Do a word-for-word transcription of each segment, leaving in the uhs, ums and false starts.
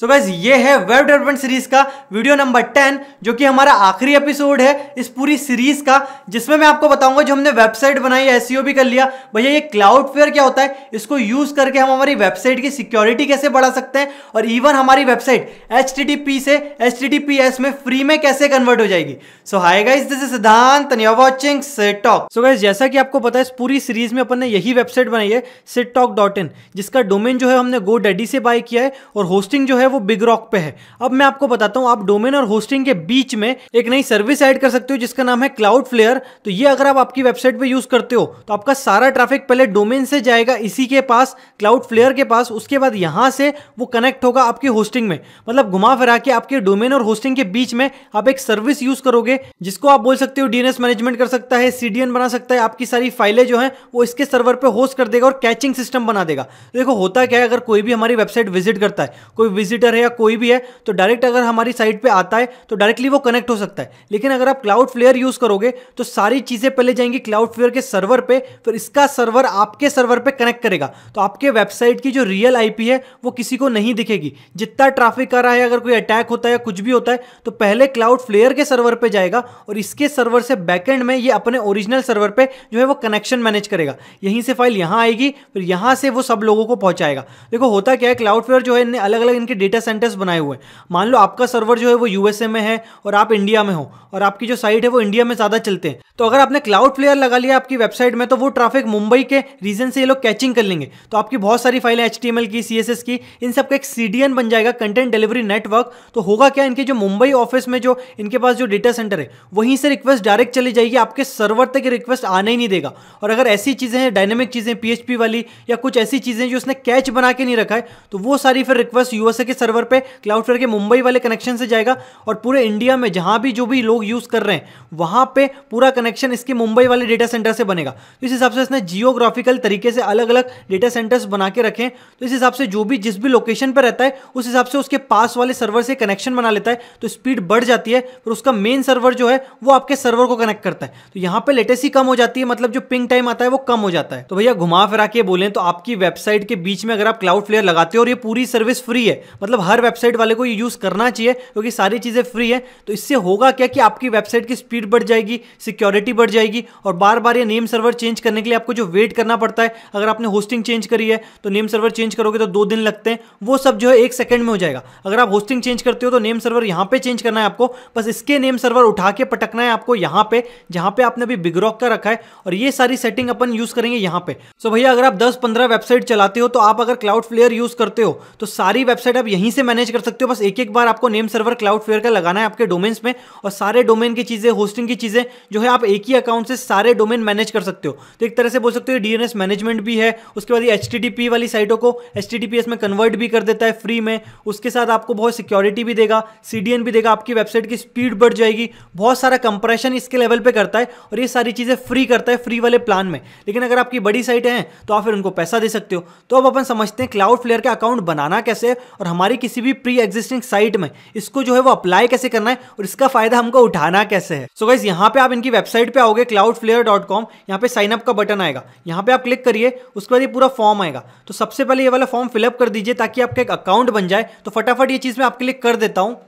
तो गाइस ये है वेब डेवलपमेंट सीरीज का वीडियो नंबर टेन, जो कि हमारा आखिरी एपिसोड है इस पूरी सीरीज का, जिसमें मैं आपको बताऊंगा जो हमने वेबसाइट बनाई है, एसईओ भी कर लिया भैया, ये क्लाउडफ्लेयर क्या होता है, इसको यूज करके हम हमारी वेबसाइट की सिक्योरिटी कैसे बढ़ा सकते हैं, और इवन हमारी वेबसाइट एचटीटीपी से एचटीटीपीएस में फ्री में कैसे कन्वर्ट हो जाएगी। So hi guys, this is Siddhant and you are watching SidTalk. सो गाइस जैसा कि आपको पता है, इस पूरी सीरीज में अपन ने यही वेबसाइट बनाई है सिडटॉक डॉट इन, जिसका डोमेन जो है हमने गोडैडी से बाय किया है और होस्टिंग जो है वो बिग रॉक पे है। अब मैं आपको बताता हूं, आप डोमेन और होस्टिंग के बीच में एक नई सर्विस ऐड कर सकते हो जिसका नाम है क्लाउडफ्लेयर। तो ये अगर आप आपकी वेबसाइट पे यूज करते हो तो आपका सारा ट्रैफिक पहले डोमेन से जाएगा इसी के पास, क्लाउडफ्लेयर के पास, उसके बाद यहां से वो कनेक्ट होगा आपकी होस्टिंग में। मतलब घुमा फिरा के आपके डोमेन और होस्टिंग के बीच में आप एक सर्विस यूज करोगे जिसको आप बोल सकते हो डीएनएस मैनेजमेंट कर सकता है, सीडीएन बना सकता है, आपकी सारी फाइलें जो हैं वो इसके सर्वर पे होस्ट कर देगा और कैचिंग सिस्टम बना देगा। तो देखो होता क्या है, अगर कोई भी हमारी वेबसाइट विजिट करता है, कोई विजिटर है या कोई भी है, तो डायरेक्ट अगर हमारी साइट पे आता है तो डायरेक्टली वो कनेक्ट हो सकता है। लेकिन अगर आप क्लाउडफ्लेयर यूज करोगे तो सारी चीजें पहले जाएंगी क्लाउडफ्लेयर के सर्वर पे, फिर इसका सर्वर आपके सर्वर पे कनेक्ट करेगा। तो आपके वेबसाइट की जो रियल आईपी है वो किसी को नहीं दिखेगी। जितना ट्रैफिक आ रहा है, अगर कोई अटैक होता है या कुछ भी होता है तो पहले क्लाउडफ्लेयर के सर्वर पे जाएगा और इसके सर्वर से बैकएंड में ये अपने ओरिजिनल सर्वर पे जो है वो कनेक्शन मैनेज करेगा। यहीं से फाइल यहां आएगी, फिर यहां से वो सब लोगों को पहुंचाएगा। देखो होता क्या है, क्लाउडफ्लेयर जो है इनने अलग अलग इनके डेटा सेंटर्स बनाए हुए हैं। मान लो आपका सर्वर जो है वो यूएसए में है और आप इंडिया में हो और आपकी जो साइट है वो इंडिया में ज्यादा चलते हैं, तो अगर आपने क्लाउडफ्लेयर लगा लिया आपकी वेबसाइट में तो वो ट्रैफिक मुंबई के रीजन से ये लोग कैचिंग कर लेंगे। तो आपकी बहुत सारी फाइलें एचटीएमएल की, सीएसएस की, इन सब का एक सीडीएन बन जाएगा, कंटेंट डिलीवरी नेटवर्क। तो होगा क्या, इनके जो मुंबई ऑफिस में जो इनके पास जो डेटा सेंटर है वहीं से रिक्वेस्ट डायरेक्ट चली जाएगी, आपके सर्वर तक रिक्वेस्ट आने ही नहीं देगा। और अगर ऐसी चीजें हैं, डायनेमिक चीजें, पीएचपी वाली या कुछ ऐसी चीजें जो उसने कैच बना के नहीं रखा है, तो वो सारी फिर रिक्वेस्ट यूएसए के सर्वर पे क्लाउडफ्लेयर के मुंबई वाले कनेक्शन से जाएगा और पूरे इंडिया में जहां भी जो भी लोग यूज कर रहे हैं वहां पे पूरा कनेक्शन इसके मुंबई वाले डेटा सेंटर से बनेगा। तो इस हिसाब से इसने जियोग्राफिकल तरीके से अलग अलग डेटा सेंटर्स बना के रखे हैं। तो इस हिसाब से जो भी जिस भी लोकेशन पर रहता है उस हिसाब से उसके पास वाले सर्वर से कनेक्शन बना लेता है, तो स्पीड बढ़ जाती है। फिर उसका मेन सर्वर जो है वो आपके सर्वर को कनेक्ट करता है, तो यहां पे लेटेंसी कम हो जाती है, मतलब जो पिंग टाइम आता है वो कम हो जाता है। तो भैया घुमा फिरा के बोलें तो आपकी वेबसाइट के बीच में अगर आप क्लाउडफ्लेयर लगाते हो और ये पूरी सर्विस फ्री है, मतलब हर वेबसाइट वाले को ये यूज करना चाहिए क्योंकि सारी चीजें फ्री है। तो इससे होगा क्या कि आपकी वेबसाइट की स्पीड बढ़ जाएगी, सिक्योरिटी बढ़ जाएगी, और बार बार ये नेम सर्वर चेंज करने के लिए आपको जो वेट करना पड़ता है, अगर आपने होस्टिंग चेंज करी है तो नेम सर्वर चेंज करोगे तो दो दिन लगते हैं, वो सब जो है एक सेकंड में हो जाएगा। अगर आप होस्टिंग चेंज करते हो तो नेम सर्वर यहां पे चेंज करना है आपको, बस इसके नेम सर्वर उठा के पटकना है आपको यहां पे जहां पे आपने अभी बिग रॉक का रखा है, और ये सारी सेटिंग अपन यूज करेंगे यहां पे। सो भैया अगर आप दस पंद्रह वेबसाइट चलाते हो तो आप अगर क्लाउडफ्लेयर यूज करते हो तो सारी वेबसाइट आप यहीं से मैनेज कर सकते हो। बस एक एक बार आपको नेम सर्वर क्लाउडफ्लेयर का लगाना है आपके डोमेन्स में, और सारे डोमेन की चीजें, होस्टिंग की चीजें जो है आप एक ही अकाउंट से सारे डोमेन मैनेज कर सकते हो। तो एक तरह से बोल सकते हो डीएनएस मैनेजमेंट भी है। उसके बाद ये एचटीटीपी वाली साइटों को एचटीटीपीएस में कन्वर्ट भी कर देता है फ्री में। उसके साथ आपको बहुत सिक्योरिटी भी देगा, सीडीएन भी देगा, आपकी वेबसाइट की स्पीड बढ़ जाएगी, बहुत सारा कंप्रेशन इसके लेवल पे करता है, और ये सारी चीजें फ्री करता है फ्री वाले प्लान में। लेकिन अगर आपकी बड़ी साइट है तो आप फिर उनको पैसा दे सकते हो। तो अब अपन समझते हैं क्लाउडफ्लेयर का अकाउंट बनाना कैसे है और हमारी किसी भी प्री एग्जिस्टिंग साइट में इसको जो है वो अप्लाई कैसे करना है और इसका फायदा हमको उठाना कैसे है। सो गाइस यहाँ पे आप इनकी वेबसाइट पे आओगे क्लाउडफ्लेयर डॉट कॉम, यहाँ पे साइन अप का बटन आएगा, यहाँ पे आप क्लिक करिए, उसके बाद ये पूरा फॉर्म आएगा। तो सबसे पहले ये वाला फॉर्म फिलअप कर दीजिए ताकि आपका एक अकाउंट बन जाए। तो फटाफट ये चीज मैं आपके लिए कर देता हूं।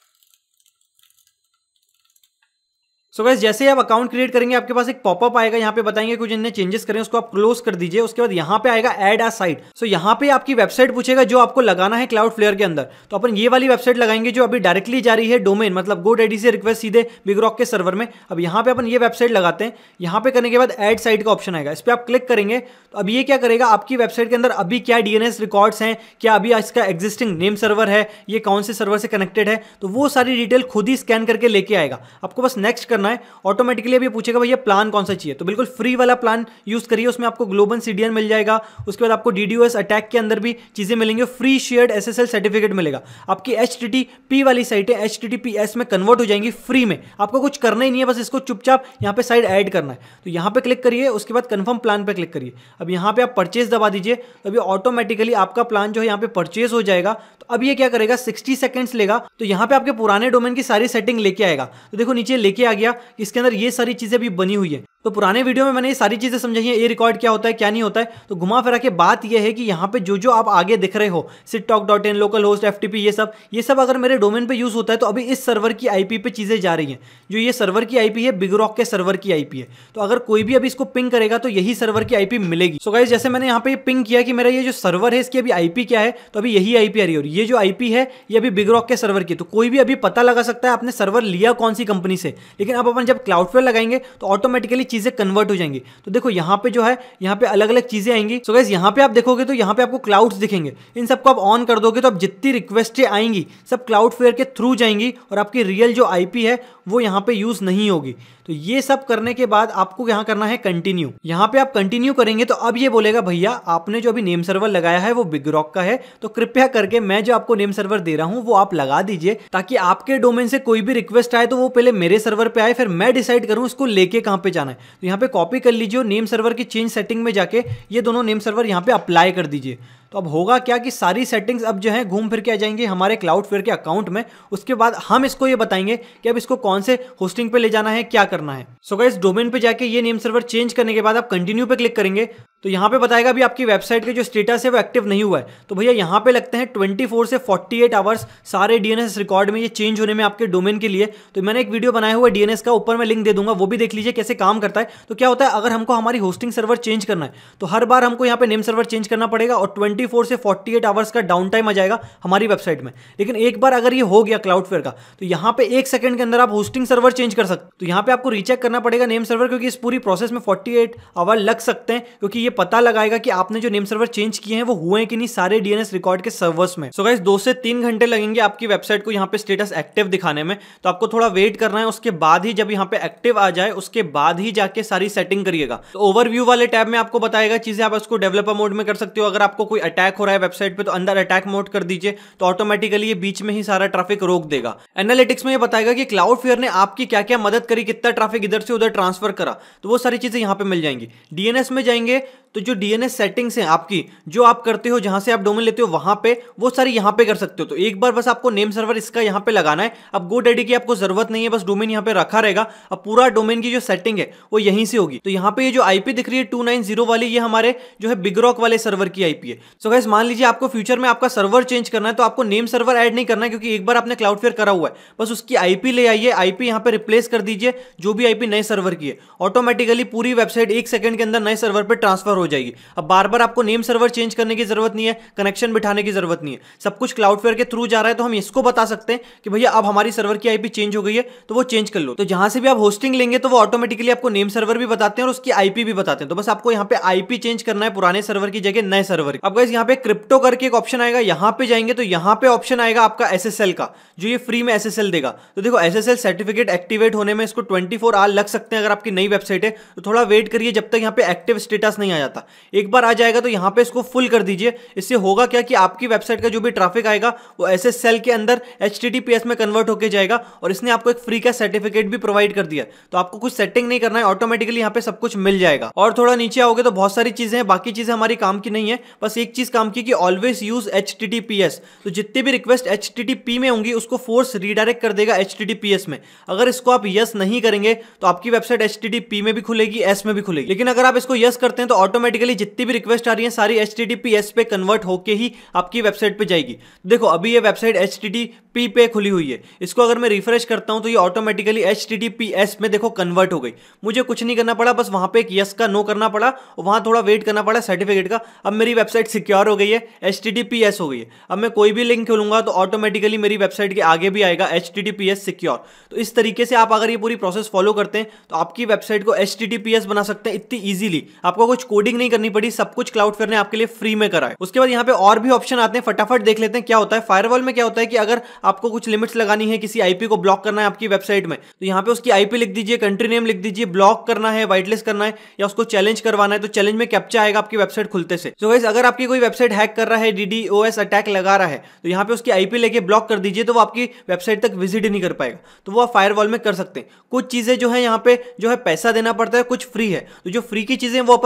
सो so गाइस जैसे ही आप अकाउंट क्रिएट करेंगे आपके पास एक पॉपअप आएगा, यहाँ पे बताएंगे कुछ इनने चेंजेस करें, उसको आप क्लोज कर दीजिए। उसके बाद यहाँ पे आएगा ऐड अ साइट। सो यहाँ पे आपकी वेबसाइट पूछेगा जो आपको लगाना है क्लाउडफ्लेयर के अंदर। तो अपन ये वाली वेबसाइट लगाएंगे जो अभी डायरेक्टली जा रही है डोमेन, मतलब गोडैडी से रिक्वेस्ट सीधे बिग रॉक के सर्वर में। अब यहाँ पे अपन ये वेबसाइट लगाते हैं। यहाँ पे करने के बाद ऐड साइट का ऑप्शन आएगा, इस पर आप क्लिक करेंगे तो अब ये क्या करेगा, आपकी वेबसाइट के अंदर अभी क्या डीएनएस रिकॉर्ड्स हैं, क्या अभी इसका एग्जिस्टिंग नेम सर्वर है, ये कौन से सर्वर से कनेक्टेड है, तो वो सारी डिटेल खुद ही स्कैन करके लेके आएगा। आपको बस नेक्स्ट करना है। ऑटोमेटिक के लिए भी पूछेगा भैया प्लान कौन सा चाहिए, तो बिल्कुल फ्री वाला प्लान यूज करिए। उसमें आपको ग्लोबल सीडीएन मिल जाएगा, उसके बाद आपको डीडीओएस अटैक के अंदर भी चीजें मिलेंगी, फ्री शेयर्ड एसएसएल सर्टिफिकेट मिलेगा। आपकी एचटीटीपी वाली साइट है एचटीटीपीएस में कन्वर्ट हो जाएंगी फ्री में। आपको कुछ करना ही नहीं है, बस इसको चुपचाप यहाँ पे साइड ऐड करना है। तो यहाँ पे क्लिक करिए, उसके बाद कंफर्म प्लान पे क्लिक करिए। अब यहाँ पे आप परचेज दबा दीजिए, तो अभी ऑटोमेटिकली आपका प्लान जो है यहाँ पे परचेज हो जाएगा। तो अब ये क्या करेगा, साठ सेकंड्स लेगा। तो यहाँ पे आपके पुराने डोमेन की सारी सेटिंग लेके आएगा। तो देखो नीचे लेके आ गया, इसके अंदर ये सारी चीजें भी बनी हुई है। तो पुराने वीडियो में मैंने ये सारी चीजें समझाई है, ए रिकॉर्ड क्या होता है क्या नहीं होता है। तो घुमा फिरा के बात यह है कि यहाँ पे जो जो आप आगे दिख रहे हो SidTalk dot in, local host, FTP, ये सब ये सब अगर मेरे डोमेन पे यूज होता है तो अभी इस सर्वर की आईपी पे चीजें जा रही हैं। जो ये सर्वर की आईपी है बिग रॉक के सर्वर की आईपी है। तो अगर कोई भी अभी इसको पिंग करेगा तो यही सर्वर की आईपी मिलेगी। सो गाइस जैसे मैंने यहाँ पे पिंग किया कि मेरा ये जो सर्वर है इसकी अभी आईपी क्या है, तो अभी यही आईपी आ रही है और ये जो आईपी है ये अभी बिग रॉक के सर्वर की। तो कोई भी अभी पता लगा सकता है आपने सर्वर लिया कौन सी कंपनी से। लेकिन अब अपन जब क्लाउडफ्लेयर लगाएंगे तो ऑटोमेटिकली चीजें कन्वर्ट हो जाएंगी। तो देखो यहाँ पे जो है यहाँ पे अलग अलग चीजें आएंगी। सो गाइस यहाँ पे आप देखोगे तो यहाँ पे आपको क्लाउड्स दिखेंगे, इन सबको आप ऑन कर दोगे तो अब जितनी रिक्वेस्टें आएंगी सब क्लाउडफ्लेयर के थ्रू जाएंगी और आपकी रियल जो आईपी है वो यहाँ पे यूज नहीं होगी। तो ये सब करने के बाद आपको यहाँ करना है कंटिन्यू। यहाँ पे आप कंटिन्यू करेंगे तो अब ये बोलेगा भैया आपने जो अभी नेम सर्वर लगाया है वो बिग रॉक का है, तो कृपया करके मैं जो आपको नेम सर्वर दे रहा हूँ वो आप लगा दीजिए ताकि आपके डोमेन से कोई भी रिक्वेस्ट आए तो वो पहले मेरे सर्वर पे आए, फिर मैं डिसाइड करूँ उसको लेके कहाँ पे जाना है। तो यहाँ पे कॉपी कर लीजिए, नेम सर्वर की चेंज सेटिंग में जाके ये दोनों नेम सर्वर यहाँ पे अप्लाई कर दीजिए। तो अब होगा क्या कि सारी सेटिंग्स अब जो है घूम फिर के आ जाएंगे हमारे क्लाउडफ्लेयर के अकाउंट में। उसके बाद हम इसको ये बताएंगे कि अब इसको कौन से होस्टिंग पे ले जाना है, क्या करना है। सो गाइस डोमेन पे जाके ये नेम सर्वर चेंज करने के बाद आप कंटिन्यू पे क्लिक करेंगे तो यहाँ पे बताएगा अभी आपकी वेबसाइट के जो स्टेटस है वो एक्टिव नहीं हुआ है। तो भैया यहाँ पे लगते हैं चौबीस से अड़तालीस आवर्स सारे डीएनएस रिकॉर्ड में ये चेंज होने में आपके डोमेन के लिए। तो मैंने एक वीडियो बनाया हुआ है डीएनएस का, ऊपर मैं लिंक दे दूंगा, वो भी देख लीजिए कैसे काम करता है। तो क्या होता है अगर हमको हमारी होस्टिंग सर्वर चेंज करना है तो हर बार हमको यहाँ पे नेम सर्वर चेंज करना पड़ेगा और चौबीस से अड़तालीस आवर्स का डाउन टाइम आ जाएगा हमारी वेबसाइट में। लेकिन एक बार अगर ये हो गया क्लाउडफ्लेयर का तो यहाँ पे एक सेकंड के अंदर आप होस्टिंग सर्वर चेंज कर सकते। तो यहाँ पे आपको रीचेक करना पड़ेगा नेम सर्वर, क्योंकि इस पूरी प्रोसेस में अड़तालीस आवर लग सकते हैं, क्योंकि ये पता लगाएगा कि आपने जो नेम सर्वर चेंज किए हैं वो हुए हैं कि नहीं सारे डीएनएस रिकॉर्ड के सर्वर्स में। सो गाइस दो से तीन घंटे लगेंगे आपकी वेबसाइट को यहाँ पे स्टेटस एक्टिव दिखाने में। तो आपको थोड़ा वेट करना है, उसके बाद ही जब यहाँ पे एक्टिव आ जाए उसके बाद ही जाके सारी सेटिंग करिएगा। तो ओवरव्यू वाले टैब में आपको बताएगा चीजें, आप उसको डेवलपर मोड में कर सकते हो। अगर आपको कोई अटैक हो रहा है वेबसाइट पे तो अंदर अटैक मोड कर दीजिए, तो ऑटोमेटिकली ये बीच में ही सारा ट्रैफिक रोक देगा। एनालिटिक्स में ये बताएगा कि क्लाउडफ्लेयर ने आपकी क्या क्या मदद करी, कितना ट्रैफिक इधर से उधर ट्रांसफर करा, तो वो सारी चीजें यहाँ पे मिल जाएंगी। डीएनएस में जाएंगे तो जो डीएनएस सेटिंग्स हैं आपकी जो आप करते हो, जहां से आप डोमेन लेते हो वहां पे वो सारी यहां पे कर सकते हो। तो एक बार बस आपको नेम सर्वर इसका यहां पे लगाना है। अब गोडैडी की आपको जरूरत नहीं है, बस डोमेन यहां पे रखा रहेगा। अब पूरा डोमेन की जो सेटिंग है वो यहीं से होगी। तो यहां पे ये जो आईपी दिख रही है टू नाइन जीरो वाली, ये हमारे जो है बिग रॉक वाले सर्वर की आईपी है। सो गाइस मान लीजिए आपको फ्यूचर में आपका सर्वर चेंज करना है तो आपको नेम सर्वर ऐड नहीं करना है, क्योंकि एक बार आपने क्लाउडफ्लेयर करा हुआ है। बस उसकी आईपी ले आइए, आईपी यहां पे रिप्लेस कर दीजिए जो भी आईपी नए सर्वर की है, ऑटोमेटिकली पूरी वेबसाइट एक सेकंड के अंदर नए सर्वर पे ट्रांसफर हो जाएगी। अब बार बार आपको नेम सर्वर चेंज करने की जरूरत नहीं है, कनेक्शन बिठाने की जरूरत नहीं है, सब कुछ क्लाउडफ्लेयर के थ्रू जा रहा है। तो हम इसको बता सकते हैं कि भैया अब हमारी सर्वर की आईपी चेंज हो गई है तो वो चेंज कर लो। तो जहां से भी आप होस्टिंग लेंगे तो वो ऑटोमेटिकली आपको नेम सर्वर भी बताते हैं और उसकी आईपी भी बताते हैं। तो बस आपको यहाँ पे आईपी चेंज करना है पुराने सर्वर की जगह नए सर्वर। अब गाइस यहाँ पे क्रिप्टो करके एक ऑप्शन आएगा, यहाँ पे जाएंगे तो यहाँ पे ऑप्शन आएगा आपका एसएसएल का, जो ये फ्री में एसएसएल देगा। तो देखो एसएसएल सर्टिफिकेट एक्टिवेट होने में इसको ट्वेंटी फोर आवर लग सकते हैं। अगर आपकी नई वेबसाइट है तो थोड़ा वेट करिए जब तक यहाँ पे एक्टिव स्टेटस नहीं आ जाता। एक बार आ जाएगा तो यहाँ पे इसको फुल कर दीजिए। इससे होगा क्या कि आपकी वेबसाइट का जो भी ट्रैफिक आएगा वो एसएसएल के अंदर एचटीटीपीएस में कन्वर्ट होकर जाएगा और इसने आपको एक फ्री का सर्टिफिकेट भी प्रोवाइड कर दिया। तो आपको कुछ सेटिंग नहीं करना है, ऑटोमेटिकली यहाँ पे सब कुछ मिल जाएगा। और थोड़ा नीचे आओगे तो बहुत सारी चीजें हैं, बाकी चीजें हमारी काम की नहीं है। बस एक चीज काम की कि ऑलवेज यूज एचटीटीपीएस। तो जितने भी रिक्वेस्ट एचटीटीपी में होंगी उसको फोर्स रीडायरेक्ट कर देगा एचटीटीपीएस में। अगर इसको आप यस नहीं करेंगे तो आपकी वेबसाइट एचटीटीपी में भी खुलेगी, एस में भी खुलेगी। लेकिन अगर आप इसको यस करते हैं तो ऑटोमेटिकली जितनी भी रिक्वेस्ट आ रही है सारी एचटीटीपीएस पे कन्वर्ट होके ही आपकी वेबसाइट पे जाएगी। देखो अभी ये वेबसाइट एचटीटीपी पे खुली हुई है, इसको अगर मैं रिफ्रेश करता हूं तो ये ऑटोमेटिकली एचटीटीपीएस में देखो कन्वर्ट हो गई। मुझे कुछ नहीं करना पड़ा, बस वहां पे एक यस का नो करना पड़ा और वहां थोड़ा वेट करना पड़ा सर्टिफिकेट का। अब मेरी वेबसाइट सिक्योर हो गई है, एचटीटीपीएस हो गई है। अब मैं कोई भी लिंक खोलूंगा तो ऑटोमेटिकली मेरी वेबसाइट के आगे भी आएगा एचटीटीपीएस सिक्योर। तो इस तरीके से आप अगर ये पूरी प्रोसेस फॉलो करते हैं तो आपकी वेबसाइट को एचटीटीपीएस बना सकते हैं इतनी इजीली। आपको कुछ कोडिंग नहीं करनी पड़ी, सब कुछ क्लाउडफ्लेयर ने आपके लिए फ्री में करा है। उसके बाद यहाँ पे और भी ऑप्शन आते हैं, फटाफट देख लेते हैं क्या होता है। फायरवॉल में क्या होता है कि अगर आपको कुछ लिमिट्स लगानी है, किसी आईपी को ब्लॉक करना है आपकी वेबसाइट में, तो यहाँ पे उसकी आईपी लिख दीजिए, कंट्री नेम लिख दीजिए, ब्लॉक करना है, व्हाइटलिस्ट करना है या उसको चैलेंज करवाना है तो चैलेंज में कैप्चा आएगा आपकी वेबसाइट खुलते से। सो गाइस अगर आपकी कोई वेबसाइट हैक कर रहा है, डीडीओएस अटैक लगा रहा है, तो यहाँ पे उसकी आईपी लेके ब्लॉक कर दीजिए, तो वो आपकी वेबसाइट तक विजिट ही नहीं कर पाएगा। तो वो आप फायरवॉल में कर सकते हैं। कुछ चीजें जो है यहाँ पे जो है पैसा देना पड़ता है, कुछ फ्री है। तो जो फ्री की चीजें वो अपन देख रहे हैं,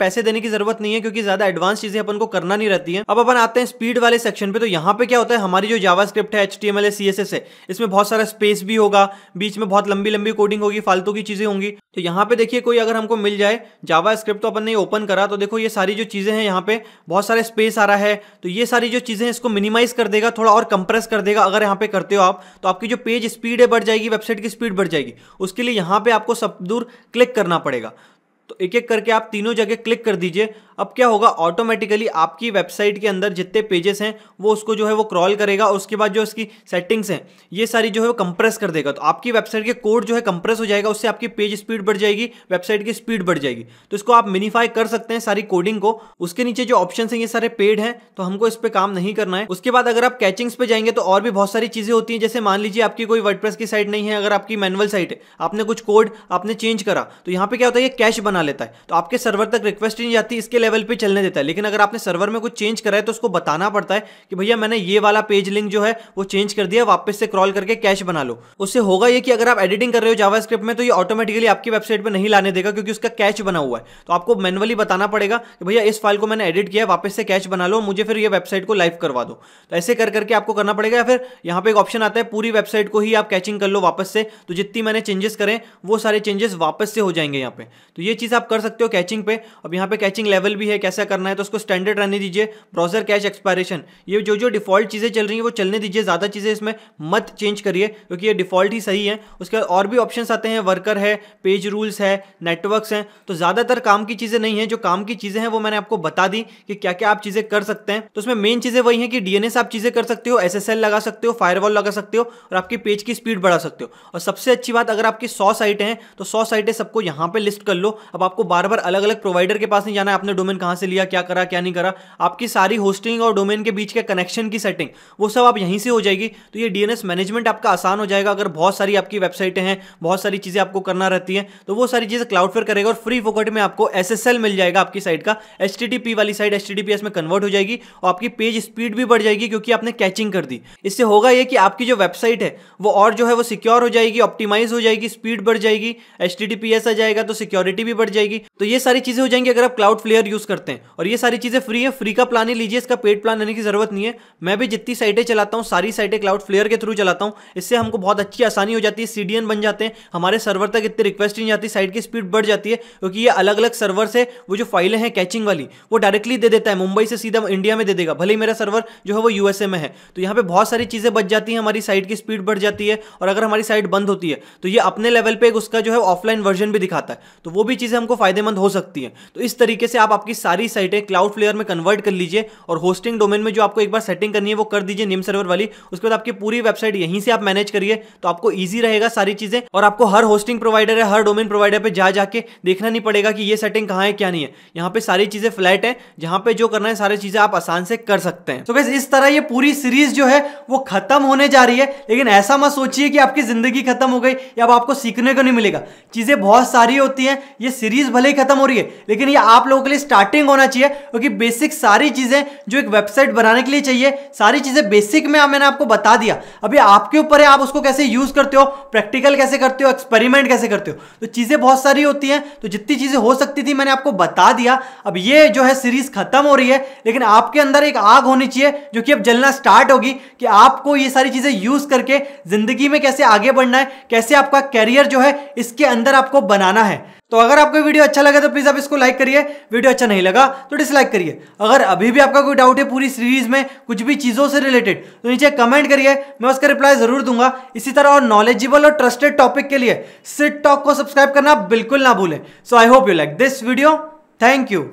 पैसे देने की जरूरत नहीं है क्योंकि ज्यादा एडवांस चीजें अपन को करना नहीं रहती है। अब अपन आते हैं स्पीड वाले सेक्शन पे। तो यहाँ पे क्या होता है, हमारी जो जावास्क्रिप्ट है, एचटीएमएल है, सीएसएस है, इसमें बहुत सारा स्पेस भी होगा, बीच में बहुत लंबी लंबी कोडिंग होगी, फालतू की चीजें होंगी। तो यहाँ पे देखिए कोई अगर हमको मिल जाए जावास्क्रिप्ट, तो अपन ने ओपन करा तो देखो ये सारी जो चीजें हैं, यहाँ पे बहुत सारे स्पेस आ रहा है। तो ये सारी जो चीजें हैं इसको मिनिमाइज कर देगा, थोड़ा और कंप्रेस कर देगा। अगर यहाँ पे करते हो आप तो आपकी जो पेज स्पीड है बढ़ जाएगी, वेबसाइट की स्पीड बढ़ जाएगी। उसके लिए यहाँ पे आपको सब दूर क्लिक करना पड़ेगा। तो एक एक करके आप तीनों जगह क्लिक कर दीजिए। अब क्या होगा, ऑटोमेटिकली आपकी वेबसाइट के अंदर जितने पेजेस हैं वो उसको जो है वो क्रॉल करेगा, और उसके बाद जो इसकी सेटिंग्स हैं ये सारी जो है वो कंप्रेस कर देगा। तो आपकी वेबसाइट के कोड जो है कंप्रेस हो जाएगा, उससे आपकी पेज स्पीड बढ़ जाएगी, वेबसाइट की स्पीड बढ़ जाएगी। तो इसको आप मिनीफाई कर सकते हैं सारी कोडिंग को। उसके नीचे जो ऑप्शन हैं ये सारे पेड हैं, तो हमको इस पर काम नहीं करना है। उसके बाद अगर आप कैचिंग्स पे जाएंगे तो और भी बहुत सारी चीजें होती हैं। जैसे मान लीजिए आपकी कोई वर्डप्रेस की साइट नहीं है, अगर आपकी मैनुअल साइट है, आपने कुछ कोड आपने चेंज करा, तो यहाँ पे क्या होता है, ये कैश बना लेता है। तो आपके सर्वर तक रिक्वेस्ट ही नहीं जाती, इसके लेवल पे चलने देता है। लेकिन अगर आपने सर्वर में कुछ चेंज करा है तो उसको बताना पड़ता है कि भैया मैंने ये वाला पेज लिंक जो है वो चेंज कर दिया, वापस से क्रॉल करके कैश बना लो। उससे होगा ये कि अगर आप एडिटिंग कर रहे हो जावास्क्रिप्ट में तो ये ऑटोमेटिकली आपकी वेबसाइट पे नहीं लाने देगा, क्योंकि उसका कैश बना हुआ है। तो आपको मैनुअली बताना पड़ेगा कि भैया इस फाइल को मैंने एडिट किया है, वापस से कैश बना लो, मुझे फिर ये वेबसाइट को लाइव करवा दो। तो ऐसे कर करके आपको करना पड़ेगा। या फिर यहाँ पे एक ऑप्शन आता है पूरी वेबसाइट को ही आप कैचिंग कर लो वापस से, तो जितनी मैंने चेंजेस करें वो सारे चेंजेस वापस से हो जाएंगे यहाँ पे। तो ये चीज आप कर सकते हो कैचिंग पे। अब यहाँ पे कैचिंग लेवल भी है, कैसा करना है, तो उसको स्टैंडर्ड रहने दीजिए। ब्राउजर कैश एक्सपायरेशन, ये जो जो डिफॉल्ट चीजें चल रही हैं वो चलने दीजिए, ज्यादा चीजें इसमें मत चेंज करिए क्योंकि ये डिफॉल्ट ही सही है। उसके बाद और भी ऑप्शंस आते हैं, वर्कर है, पेज रूल्स है, नेटवर्क्स हैं। तो ज्यादातर काम की चीजें नहीं है, जो काम की चीजें हैं वो मैंने आपको बता दी कि क्या क्या आप चीजें कर सकते हैं। तो उसमें मेन चीजें वही हैं कि डीएनएस आप चीजें कर सकते हो, एसएसएल लगा सकते हो, फायरवॉल लगा सकते हो, और आपकी पेज की स्पीड बढ़ा सकते हो। और सबसे अच्छी बात, अगर आपकी सौ साइटें हैं तो सौ साइटें सबको यहाँ पे लिस्ट कर लो। अब आपको बार बार अलग अलग प्रोवाइडर के पास नहीं जाना है, आपने डोमेन कहां से लिया, क्या करा, क्या नहीं करा। आपकी सारी होस्टिंग और डोमेन के बीच के कनेक्शन की सेटिंग वो सब आप यहीं से हो जाएगी। तो ये डीएनएस मैनेजमेंट आपका आसान हो जाएगा। अगर बहुत सारी आपकी वेबसाइटें हैं, बहुत सारी चीजें आपको करना रहती हैं, तो वो सारी चीजें क्लाउडफ्लेयर करेगा और फ्री फोकट में आपको एसएसएल मिल जाएगा। आपकी साइट का एचटीटीपी वाली साइट एचटीटीपीएस में कन्वर्ट हो जाएगी और आपकी पेज स्पीड भी बढ़ जाएगी क्योंकि आपने कैचिंग कर दी। इससे होगा ये कि आपकी जो वेबसाइट है वो और जो है वो सिक्योर हो जाएगी, ऑप्टिमाइज हो जाएगी, स्पीड बढ़ जाएगी, एचटीटीपीएस आ जाएगा तो सिक्योरिटी भी बढ़ जाएगी। तो ये सारी चीजें हो जाएंगी अगर आप क्लाउडफ्लेयर यूज करते हैं। और ये सारी चीजें फ्री है, फ्री का प्लान ही लीजिए, इसका पेड प्लान लेने की जरूरत नहीं है। मैं भी जितनी साइटें चलाता हूँ सारी साइटें क्लाउडफ्लेयर के थ्रू चलाता हूँ। इससे हमको बहुत अच्छी आसानी हो जाती है, सीडीएन बन जाते हैं, हमारे सर्वर तक इतनी रिक्वेस्ट नहीं जाती, साइट की स्पीड बढ़ जाती है क्योंकि ये अलग अलग सर्वर से वो जो फाइलें हैं कैचिंग वाली वो डायरेक्टली दे देता है, मुंबई से सीधा इंडिया में दे देगा, भले ही मेरा सर्वर जो है वो यूएसए में है। तो यहाँ पे बहुत सारी चीजें बच जाती हैं, हमारी साइट की स्पीड बढ़ जाती है। और अगर हमारी साइट बंद होती है तो ये अपने लेवल पे उसका जो है ऑफलाइन वर्जन भी दिखाता है, तो वो भी चीजें हमको फायदेमंद हो सकती है। तो इस तरीके से आप आपकी सारी साइटें क्लाउडफ्लेयर में कन्वर्ट कर लीजिए और होस्टिंग डोमेन में जो आपको एक बार सेटिंग करनी है वो कर दीजिए नेम सर्वर वाली। उसके बाद आपकी पूरी वेबसाइट यहीं से आप मैनेज करिए, तो आपको इजी रहेगा सारी चीजें। और आपको हर होस्टिंग प्रोवाइडर है, हर डोमेन प्रोवाइडर पे जा जाके देखना नहीं पड़ेगा कि ये सेटिंग कहां है क्या नहीं है। यहाँ पे सारी चीजें फ्लैट है, जहां पे जो करना है सारी चीजें आप आसान से कर सकते हैं। तो गाइस इस तरह ये पूरी सीरीज जो है वो खत्म होने जा रही है, लेकिन ऐसा मत सोचिए कि आपकी जिंदगी खत्म हो गई या अब आपको सीखने को नहीं मिलेगा। चीजें बहुत सारी होती हैं, ये सीरीज भले ही खत्म हो रही है लेकिन ये आप लोगों के लिए स्टार्टिंग होना चाहिए, क्योंकि बेसिक सारी चीजें जो एक वेबसाइट बनाने के लिए चाहिए सारी चीजें बेसिक में मैंने आपको बता दिया। अभी आपके ऊपर है आप उसको कैसे यूज करते हो, प्रैक्टिकल कैसे करते हो, एक्सपेरिमेंट कैसे करते हो। तो चीजें बहुत सारी होती हैं, तो जितनी चीजें हो सकती थी मैंने आपको बता दिया। अब ये जो है सीरीज खत्म हो रही है, लेकिन आपके अंदर एक आग होनी चाहिए जो कि अब जलना स्टार्ट होगी कि आपको ये सारी चीजें यूज करके जिंदगी में कैसे आगे बढ़ना है, कैसे आपका कैरियर जो है इसके अंदर आपको बनाना है। तो अगर आपको वीडियो अच्छा लगा तो प्लीज आप इसको लाइक करिए, वीडियो अच्छा नहीं लगा तो डिसलाइक करिए। अगर अभी भी आपका कोई डाउट है पूरी सीरीज में कुछ भी चीजों से रिलेटेड तो नीचे कमेंट करिए, मैं उसका रिप्लाई जरूर दूंगा। इसी तरह और नॉलेजेबल और ट्रस्टेड टॉपिक के लिए सिड टॉक को सब्सक्राइब करना बिल्कुल ना भूलें। So I hope you like this video, thank you.